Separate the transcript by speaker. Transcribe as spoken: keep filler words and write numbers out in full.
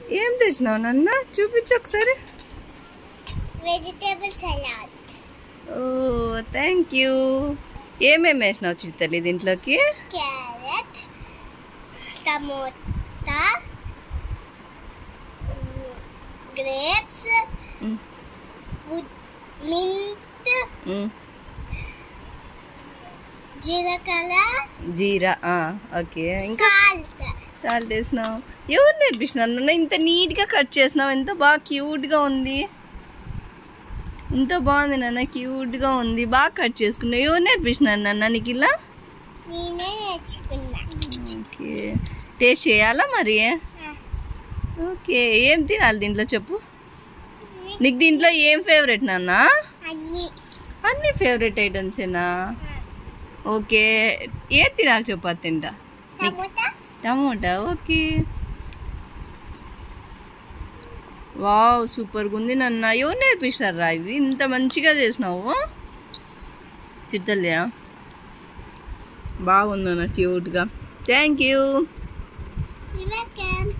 Speaker 1: ఏం తెచ్చినావు నాన్న? చూపించు ఒకసారి.
Speaker 2: Vegetable salad.
Speaker 1: Oh thank you. ఏమేమి వేసినావు చిత్తల్లి దీంట్లోకి?
Speaker 2: క్యారెట్, టమోటా, గ్రేప్స్, మింట్, జీలకర్ర,
Speaker 1: జీరా. ఓకే, ఇంకా
Speaker 2: సాల్ట్.
Speaker 1: సాల్ట్ వేసినావు. ఎవరు నేర్పించినారు నాన్న? ఇంత నీట్గా కట్ చేసినావు, ఎంత బాగా క్యూట్గా ఉంది. ఇంత బాగుంది నాన్న, క్యూట్గా ఉంది, బాగా కట్ చేసుకున్నావు. ఎవరు నేర్పించినారు నాన్న నీకు ఇలా?
Speaker 2: నేనే నేర్చుకున్నా.
Speaker 1: ఓకే, టేస్ట్ చేయాలా మరి? ఓకే, ఏం తినాలి దీంట్లో చెప్పు. నీకు దీంట్లో ఏం ఫేవరెట్ నాన్న?
Speaker 2: అన్ని
Speaker 1: అన్ని ఫేవరెట్ ఐటమ్సేనా? ఓకే, ఏ తినాలి చెప్పు, అది తింటా.
Speaker 2: టమోటా.
Speaker 1: టమోటా. ఓకే, వావ్ సూపర్గా ఉంది నాన్న. ఎవరు నేర్పిస్తారా ఇవి? ఇంత మంచిగా చేసినావు చిత్తల్యా. బాగుందన్న, క్యూట్గా. Thank you.
Speaker 2: వెల్కమ్.